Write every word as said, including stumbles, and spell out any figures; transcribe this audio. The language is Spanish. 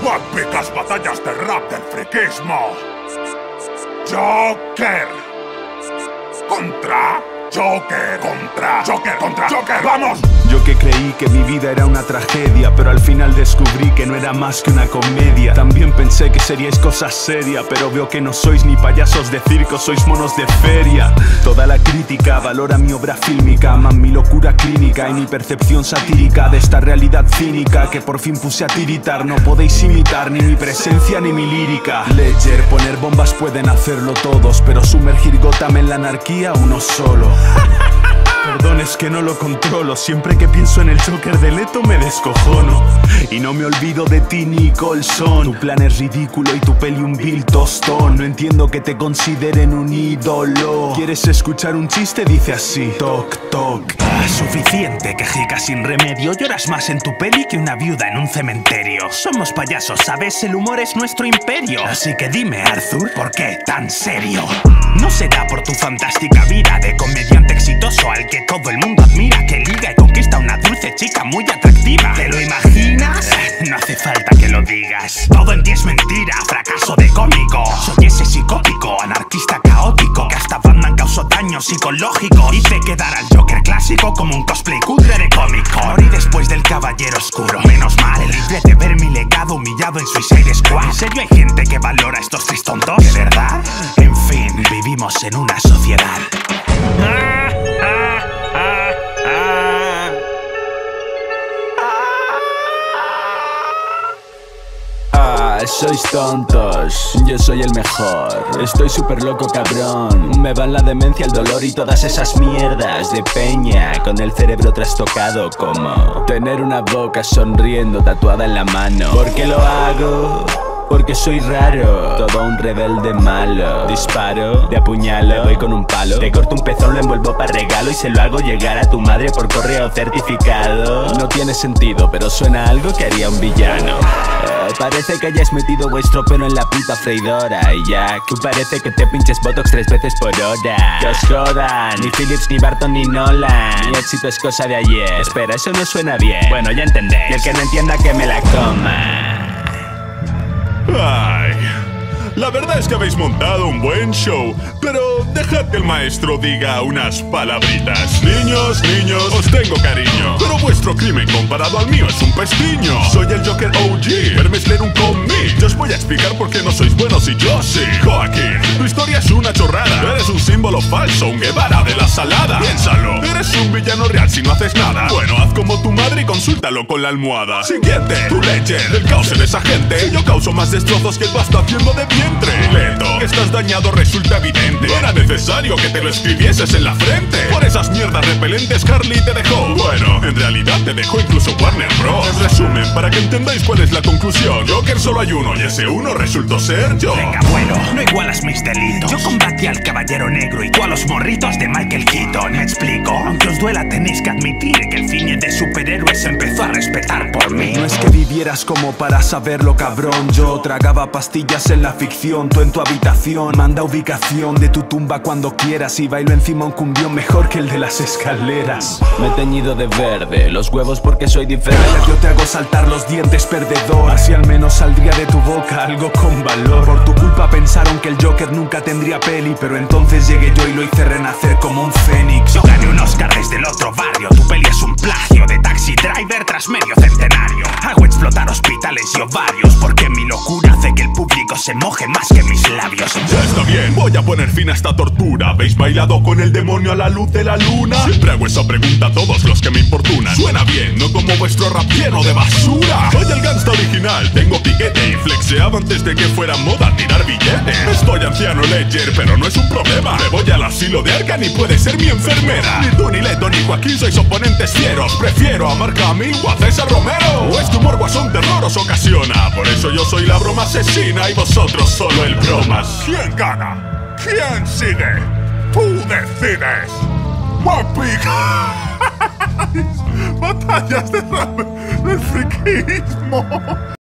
Épicas batallas de rap del friquismo. Joker contra Joker, contra Joker, contra Joker, ¡vamos! Yo que creí que mi vida era una tragedia, pero al final descubrí que no era más que una comedia. También pensé que seríais cosas serias, pero veo que no sois ni payasos de circo, sois monos de feria. Toda la crítica valora mi obra fílmica, aman mi locura clínica y mi percepción satírica de esta realidad cínica que por fin puse a tiritar. No podéis imitar ni mi presencia ni mi lírica. Ledger, poner bombas pueden hacerlo todos, pero sumergir Gotham en la anarquía uno solo. Perdón, es que no lo controlo. Siempre que pienso en el Joker de Leto me descojono. Y no me olvido de ti, Nicholson. Tu plan es ridículo y tu peli un vil tostón. No entiendo que te consideren un ídolo. ¿Quieres escuchar un chiste? Dice así: toc, toc. Ah, suficiente, quejica sin remedio. Lloras más en tu peli que una viuda en un cementerio. Somos payasos, ¿sabes? El humor es nuestro imperio. Así que dime, Arthur, ¿por qué tan serio? No será por tu fantástica vida de comediante exitoso al que todo el mundo admira, que liga y conquista a una dulce chica muy atractiva. ¿Te lo imaginas? No hace falta que lo digas. Todo en ti es mentira, fracaso de cómico. Soy ese psicótico, anarquista caótico que hasta Batman causó daño psicológico. Hice quedar al Joker clásico como un cosplay cutre de cómic. Morí después del Caballero Oscuro. Menos mal, libre de ver mi legado humillado en Suicide Squad. ¿En serio hay gente que valora a estos tres tontos? ¿De verdad? En fin, vivimos en una sociedad. Ah, ah, ah, ah. Ah, sois tontos, yo soy el mejor. Estoy súper loco, cabrón. Me van la demencia, el dolor y todas esas mierdas de peña con el cerebro trastocado, como tener una boca sonriendo tatuada en la mano. ¿Por qué lo hago? Porque soy raro, todo un rebelde malo. Disparo, te apuñalo, te doy con un palo, te corto un pezón, lo envuelvo para regalo y se lo hago llegar a tu madre por correo certificado. No tiene sentido, pero suena a algo que haría un villano. eh, Parece que hayas metido vuestro pelo en la puta freidora. Y ya, que parece que te pinches botox tres veces por hora. Que os jodan, ni Phillips, ni Barton, ni Nolan. Mi éxito es cosa de ayer. Espera, eso no suena bien. Bueno, ya entendéis. Y el que no entienda que me la coma. Ay, la verdad es que habéis montado un buen show, pero dejad que el maestro diga unas palabritas. Niños, niños, os tengo cariño, pero vuestro crimen comparado al mío es un pestiño. Soy el Joker O G, verme es leer un cómic. Yo os voy a explicar por qué no sois buenos y yo sí. Joaquín, tu historia es una chorrada. Eres un símbolo falso, un Guevara de la salada. Piénsalo, eres un villano real si no haces nada. Bueno, haz como tu madre y consúltalo con la almohada. Siguiente, tu leche, del caos en esa gente. Yo causo más destrozos que el pasto haciendo de vientre. Leto, que estás dañado resulta evidente. No era necesario que te lo escribieses en la frente. Por esas mierdas repelentes Harley te dejó. Bueno, en realidad te dejó incluso Warner Bros. En resumen, para que entendáis cuál es la conclusión, Joker solo hay uno y ese uno resultó ser yo. Venga, bueno, no igualas mis delitos. Yo combatí al Caballero Negro y tú a los morritos de Michael Keaton. ¿Me explico? Aunque os duela, tenéis que admitir que el cine de superhéroes se empezó a respetar por mí. No es que vivieras como para saberlo, cabrón. Yo tragaba pastillas en la ficción, tú en tu habitación. Manda ubicación de tu tumba cuando quieras y bailo encima un cumbión mejor que el de las escaleras. Me he teñido de verde, los huevos porque soy diferente. Yo te hago saltar los dientes, perdedor. Así al menos saldría de tu boca algo con valor. Por tu culpa pensaron que el Joker nunca tendría peli, pero entonces llegué yo y lo hice renacer como un fénix. Yo gané un Oscar desde el otro barrio. Tu peli es un plagio de Taxi Driver tras medio centenario. Hago explotar hospitales y ovarios porque mi locura hace que el público se moje más que mis labios. Ya está bien, voy a poner fin a esta tortura. ¿Habéis bailado con el demonio a la luz de la luna? Siempre hago esa pregunta a todos los que me importunan. Suena bien, no como vuestro rap lleno de basura. Soy el gangsta original, tengo piquete y flexeaba antes de que fuera moda tirar billetes. Estoy anciano Ledger, pero no es un problema. Me voy al asilo de Arkham y puede ser mi enfermera. Ni tú, ni Leto, ni Joaquín sois oponentes fieros. Prefiero a Marc Hamill o a César Romero. O este humor guasón terror os ocasiona. Por eso yo soy la broma asesina y vosotros solo el bromas. ¿Quién gana? ¿Quién sigue? Tú decides. ¡Épicas batallas de rap del friquismo!